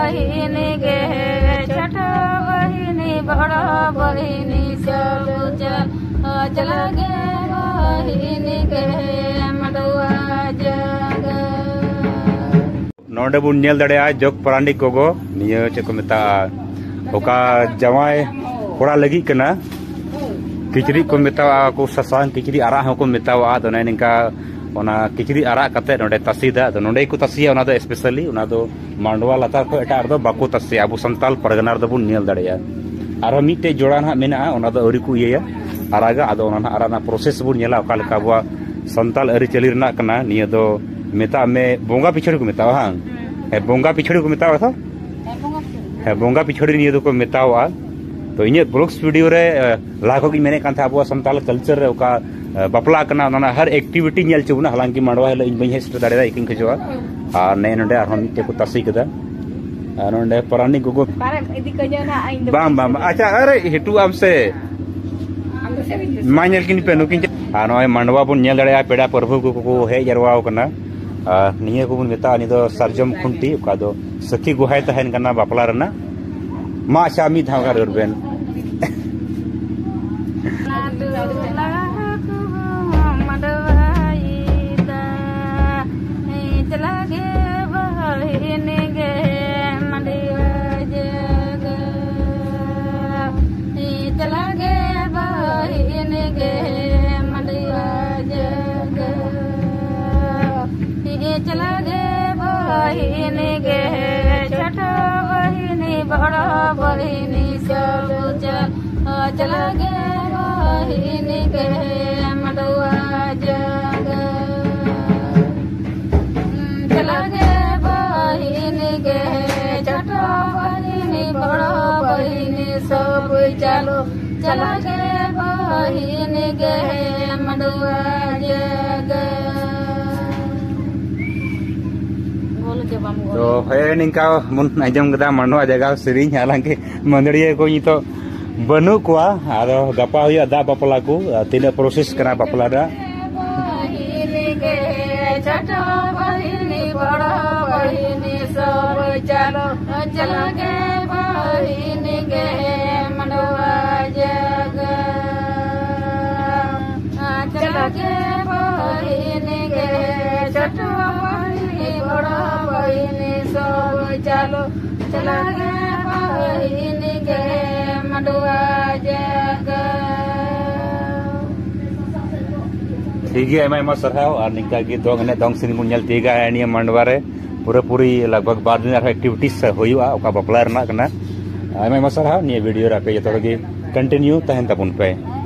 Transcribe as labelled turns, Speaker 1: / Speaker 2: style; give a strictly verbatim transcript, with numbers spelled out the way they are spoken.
Speaker 1: बहिनी गे छोटा बहिनी बड़ा बहिनी सब चला गे बहिनी गे मडुआ जग
Speaker 2: नोडे बुन नेल दड़े जग परांडी कोगो निये चेक को मेता ओका जवाय कोड़ा लगी कना किचरी को मेता को ससांग किचरी आरा को मेता वा तो निका ओना किचरी आरा कते नोडे तसीदा तो नोडे को तसिया ओना दो स्पेशली ओना दो मांडवा लतार को एटा दो बाको तसिया अबु संताल परगनार दो बुन नेल दड़ेया आरो मिटे जोड़ा ना मेना ओना दो अरी को इया आरागा आदो ओना आराना प्रोसेस बुन नेला ओका लका बवा संताल अरी चली रना कना निये दो मेता में बोंगा पिछड़ी को मेता हां है बोंगा पिछड़ी को मेता था है बोंगा पिछड़ी निये दो को मेतावा तो इन ब्लॉग्स वीडियो रे लाखों की मैंने कहा था अब संताल कल्चर रे ओका बापला कना ना हर एक्टिविटी नेल चुना हालांकि मांडवा है इन बही हेस्ट दाड़े इकिन खजवा आ ने नडे आर मिटे को तसी कदा आ नडे परानी गोगो बाम बाम अच्छा अरे हेटू हमसे माइनल किन पे नुकिन आ नय मांडवा बन नेल दाड़े पेड़ा प्रभु को को हे जरवाओ कना निये को बन मेता नि दो सरजम खुंटी ओका दो सखी गुहाय तहन कना बापला रना मा शामी धागा रबेन
Speaker 1: चला गे बहिनी गे छोटा बहिनी बड़ा बहिनी सब चला गे बहिनी गे मडुआ जग चला गे बहिनी गे छोटा बहिनी बड़ा बहिनी सब चलो चला गे बहिनी गे मडुआ जग
Speaker 2: तो है निका मुन आजम गदा मांडवा जगह सिरिंग हालांकि मंदड़िए को तो बनु कोआ आरो गपा हुआ दा बापला को तीन प्रोसेस करा बापला दा
Speaker 1: छोटा बहिनी बड़ा बहिनी सब चलो चला गे बहिनी गे मडुआ जग चला गे बहिनी गे छोटा बहिनी बड़ा बहिनी सब चलो चला गे बहिनी गे मडुआ जग
Speaker 2: ठीक है मैं मत सरहाव और निका की दोंग ने दोंग सिनी मुन नेल तीगा है निया मांडवा रे पूरा पूरी लगभग बार दिन एक्टिविटीज होयुआ ओका बपला रना कना मैं मत सरहाव निया वीडियो रे पे जतो के कंटिन्यू तहन तपुन पे।